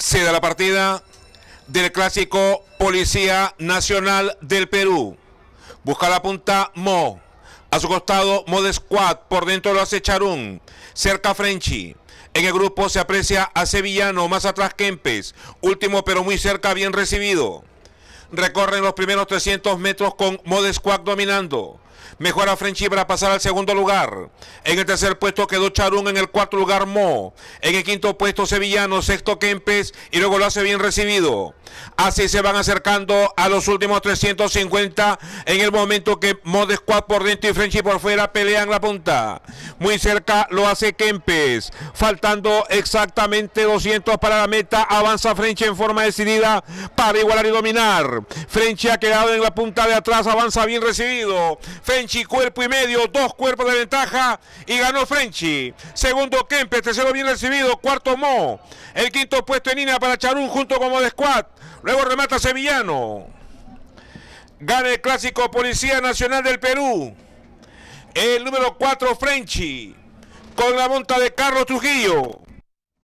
Se da la partida del clásico Policía Nacional del Perú. Busca la punta Mo. A su costado Mod Squad. Por dentro lo hace Charún. Cerca Frenchy. En el grupo se aprecia a Sevillano. Más atrás Kempes. Último pero muy cerca, bien recibido. Recorren los primeros 300 metros con Mod Squad dominando. Mejora Frenchy para pasar al segundo lugar. En el tercer puesto quedó Charún, en el cuarto lugar Mo. En el quinto puesto Sevillano, sexto Kempes y luego lo hace bien recibido. Así se van acercando a los últimos 350 en el momento que Mod Squad por dentro y Frenchy por fuera pelean la punta. Muy cerca lo hace Kempes. Faltando exactamente 200 para la meta, avanza Frenchy en forma decidida para igualar y dominar. Frenchy ha quedado en la punta de atrás, avanza bien recibido. Frenchy cuerpo y medio, 2 cuerpos de ventaja y ganó Frenchy. Segundo Kempes, tercero bien recibido, cuarto Mo. El quinto puesto en línea para Charún junto con Mod Squad. Luego remata Sevillano. Gana el clásico Policía Nacional del Perú. El número 4 Frenchy con la monta de Carlos Trujillo.